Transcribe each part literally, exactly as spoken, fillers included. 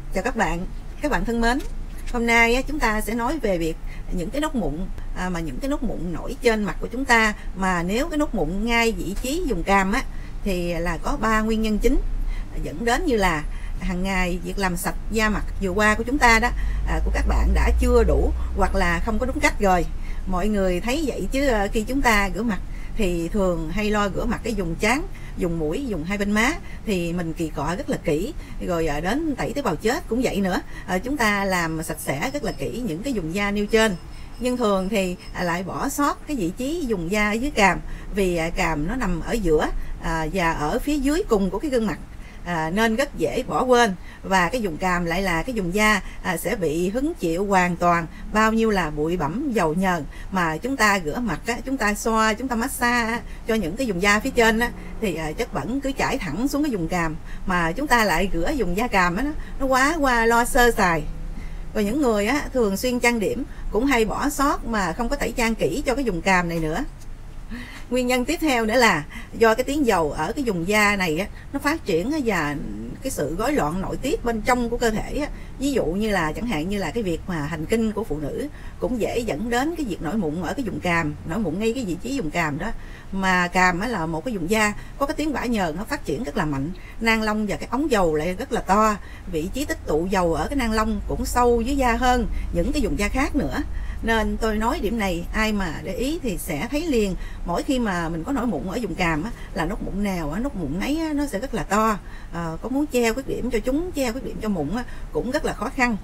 Chào các bạn, các bạn thân mến. Hôm nay chúng ta sẽ nói về việc những cái nốt mụn à, mà những cái nốt mụn nổi trên mặt của chúng ta, mà nếu cái nốt mụn ngay vị trí vùng cằm á thì là có ba nguyên nhân chính dẫn đến, như là hàng ngày việc làm sạch da mặt vừa qua của chúng ta đó à, của các bạn đã chưa đủ hoặc là không có đúng cách rồi. Mọi người thấy vậy chứ khi chúng ta rửa mặt thì thường hay lo rửa mặt cái vùng trán, dùng mũi, dùng hai bên má thì mình kỳ cọ rất là kỹ, rồi đến tẩy tế bào chết cũng vậy nữa. À, chúng ta làm sạch sẽ rất là kỹ những cái vùng da nêu trên, nhưng thường thì lại bỏ sót cái vị trí vùng da dưới cằm, vì cằm nó nằm ở giữa à, và ở phía dưới cùng của cái gương mặt. À, nên rất dễ bỏ quên, và cái vùng cằm lại là cái vùng da à, sẽ bị hứng chịu hoàn toàn bao nhiêu là bụi bẩn, dầu nhờn mà chúng ta rửa mặt á, chúng ta xoa, chúng ta massage á, cho những cái vùng da phía trên á, thì à, chất bẩn cứ chảy thẳng xuống cái vùng cằm, mà chúng ta lại rửa vùng da cằm á, nó, nó quá qua lo sơ sài. Rồi những người á, thường xuyên trang điểm cũng hay bỏ sót mà không có tẩy trang kỹ cho cái vùng cằm này nữa. Nguyên nhân tiếp theo nữa là do cái tiếng dầu ở cái vùng da này á, nó phát triển và cái sự rối loạn nội tiết bên trong của cơ thể á. Ví dụ như là chẳng hạn như là cái việc mà hành kinh của phụ nữ cũng dễ dẫn đến cái việc nổi mụn ở cái vùng cằm, nổi mụn ngay cái vị trí vùng cằm đó. Mà cằm á là một cái vùng da có cái tuyến bã nhờn nó phát triển rất là mạnh, nang lông và cái ống dầu lại rất là to, vị trí tích tụ dầu ở cái nang lông cũng sâu dưới da hơn những cái vùng da khác nữa. Nên tôi nói điểm này ai mà để ý thì sẽ thấy liền, mỗi khi mà mình có nổi mụn ở vùng cằm á, là nốt mụn nào á, nốt mụn ấy á, nó sẽ rất là to. À, có muốn che khuyết điểm cho chúng, che khuyết điểm cho mụn á, cũng rất là khó khăn.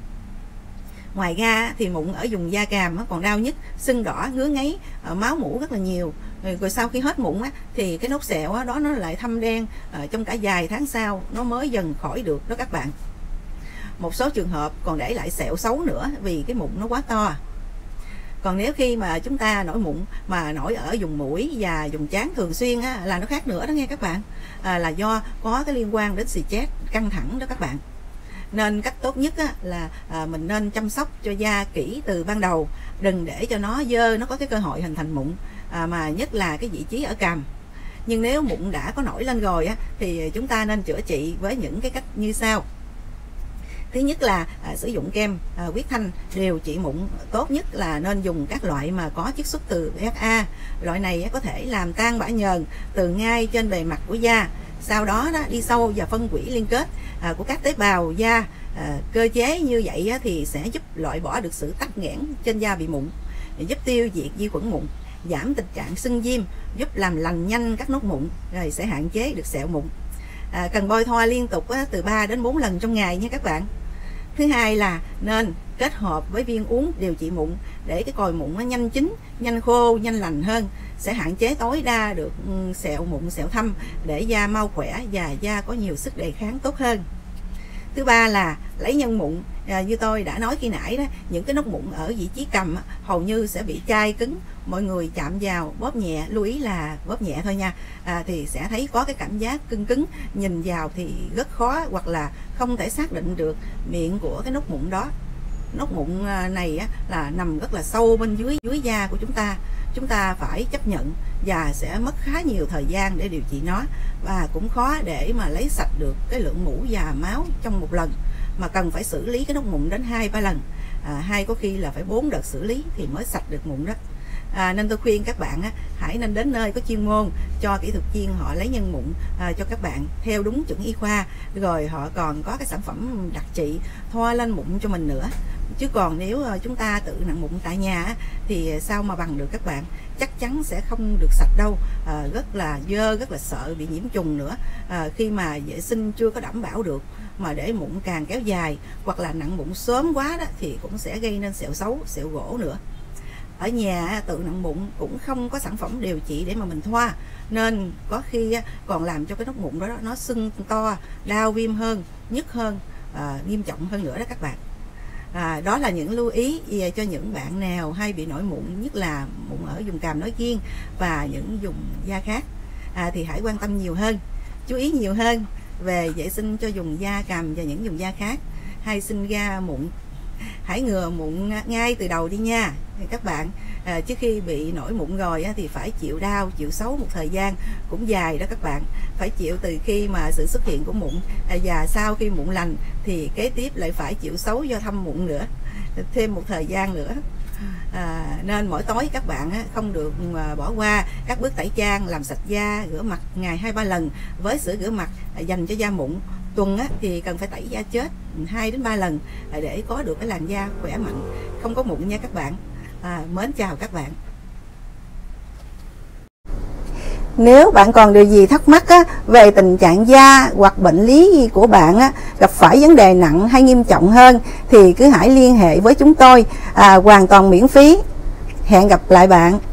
Ngoài ra thì mụn ở vùng da cằm còn đau nhức, sưng đỏ, ngứa ngáy, máu mủ rất là nhiều. Rồi, rồi sau khi hết mụn á, thì cái nốt sẹo đó nó lại thâm đen à, trong cả vài tháng sau nó mới dần khỏi được đó các bạn. Một số trường hợp còn để lại sẹo xấu nữa vì cái mụn nó quá to. Còn nếu khi mà chúng ta nổi mụn mà nổi ở vùng mũi và vùng trán thường xuyên á, là nó khác nữa đó nghe các bạn. À, là do có cái liên quan đến stress, căng thẳng đó các bạn. Nên cách tốt nhất á, là à, mình nên chăm sóc cho da kỹ từ ban đầu, đừng để cho nó dơ, nó có cái cơ hội hình thành mụn, à, mà nhất là cái vị trí ở cằm. Nhưng nếu mụn đã có nổi lên rồi á, thì chúng ta nên chữa trị với những cái cách như sau. Thứ nhất là à, sử dụng kem à, huyết thanh điều trị mụn. Tốt nhất là nên dùng các loại mà có chiết xuất từ bê hát a. Loại này có thể làm tan bã nhờn từ ngay trên bề mặt của da, sau đó, đó đi sâu và phân hủy liên kết à, của các tế bào da. À, cơ chế như vậy á, thì sẽ giúp loại bỏ được sự tắc nghẽn trên da bị mụn, giúp tiêu diệt vi khuẩn mụn, giảm tình trạng sưng viêm, giúp làm lành nhanh các nốt mụn, rồi sẽ hạn chế được sẹo mụn. À, cần bôi thoa liên tục á, từ ba đến bốn lần trong ngày nha các bạn. Thứ hai là nên kết hợp với viên uống điều trị mụn để cái cồi mụn nó nhanh chín, nhanh khô, nhanh lành hơn, sẽ hạn chế tối đa được sẹo mụn, sẹo thâm, để da mau khỏe và da có nhiều sức đề kháng tốt hơn. Thứ ba là lấy nhân mụn. À, như tôi đã nói khi nãy đó, những cái nốt mụn ở vị trí cằm hầu như sẽ bị chai cứng, mọi người chạm vào bóp nhẹ, lưu ý là bóp nhẹ thôi nha, à, thì sẽ thấy có cái cảm giác cứng cứng, nhìn vào thì rất khó hoặc là không thể xác định được miệng của cái nốt mụn đó. Nốt mụn này á, là nằm rất là sâu bên dưới dưới da của chúng ta, chúng ta phải chấp nhận và sẽ mất khá nhiều thời gian để điều trị nó, và cũng khó để mà lấy sạch được cái lượng mủ và máu trong một lần, mà cần phải xử lý cái nốt mụn đến hai ba lần, à, hay có khi là phải bốn đợt xử lý thì mới sạch được mụn đó. À, nên tôi khuyên các bạn á, hãy nên đến nơi có chuyên môn cho kỹ thuật viên họ lấy nhân mụn à, cho các bạn theo đúng chuẩn y khoa, rồi họ còn có cái sản phẩm đặc trị thoa lên mụn cho mình nữa. Chứ còn nếu chúng ta tự nặn mụn tại nhà á, thì sao mà bằng được các bạn, chắc chắn sẽ không được sạch đâu, à, rất là dơ, rất là sợ bị nhiễm trùng nữa. À, khi mà vệ sinh chưa có đảm bảo được mà để mụn càng kéo dài hoặc là nặn mụn sớm quá đó thì cũng sẽ gây nên sẹo xấu, sẹo gỗ nữa. Ở nhà tự nặn mụn cũng không có sản phẩm điều trị để mà mình thoa, nên có khi còn làm cho cái nốt mụn đó nó sưng to, đau viêm hơn, nhức hơn, à, nghiêm trọng hơn nữa đó các bạn. À, đó là những lưu ý cho những bạn nào hay bị nổi mụn, nhất là mụn ở vùng cằm nói riêng và những vùng da khác. À, thì hãy quan tâm nhiều hơn, chú ý nhiều hơn về vệ sinh cho vùng da cằm và những vùng da khác hay sinh ra mụn hãy ngừa mụn ngay từ đầu đi nha các bạn. À, trước khi bị nổi mụn rồi á, thì phải chịu đau, chịu xấu một thời gian cũng dài đó các bạn. Phải chịu từ khi mà sự xuất hiện của mụn, à, và sau khi mụn lành thì kế tiếp lại phải chịu xấu do thâm mụn nữa, thêm một thời gian nữa. À, nên mỗi tối các bạn á, không được à, bỏ qua các bước tẩy trang, làm sạch da, rửa mặt ngày hai ba lần với sữa rửa mặt à, dành cho da mụn. Tuần á, thì cần phải tẩy da chết hai đến ba lần à, để có được cái làn da khỏe mạnh, không có mụn nha các bạn. À, mến chào các bạn. Nếu bạn còn điều gì thắc mắc á, về tình trạng da hoặc bệnh lý của bạn á, gặp phải vấn đề nặng hay nghiêm trọng hơn thì cứ hãy liên hệ với chúng tôi, à, hoàn toàn miễn phí. Hẹn gặp lại bạn.